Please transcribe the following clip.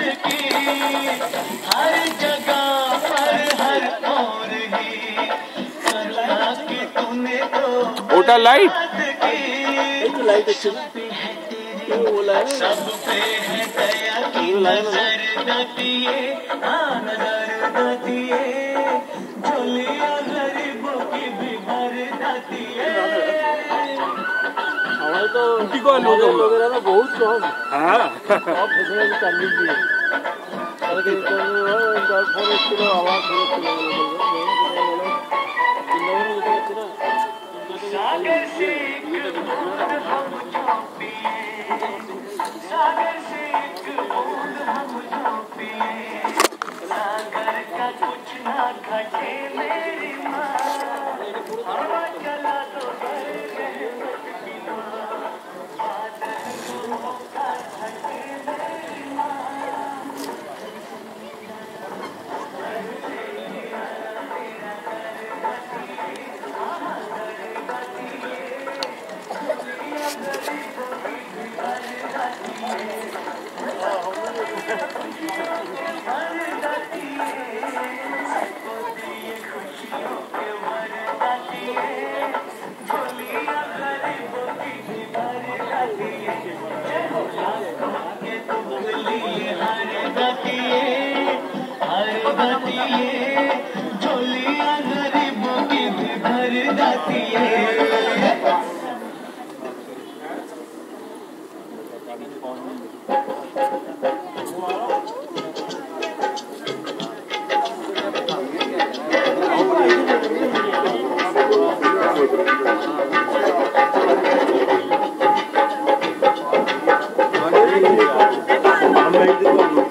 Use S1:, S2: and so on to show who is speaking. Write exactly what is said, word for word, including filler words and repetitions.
S1: की हर जगह पर हर और ही करुणा की तूने तो
S2: ओटा लाइट
S1: लाइट अच्छी सब पे है दया की नजर दातिए हाँ नजर दातिए झोलियां गरीबों की भी भर दातिए हमारे तो लोग लोग ना बहुत कम हाँ अब फैसला भी कर लीजिए अरे तो फॉरेस्ट को आवाज सागर से एक बूंद हम जो पिए सागर से एक बूंद हम जो पिए सागर का कुछ ना घटे मेरी माँ हवा चला तो झोलियां गरीबों की भी भर जाती है।
S2: हम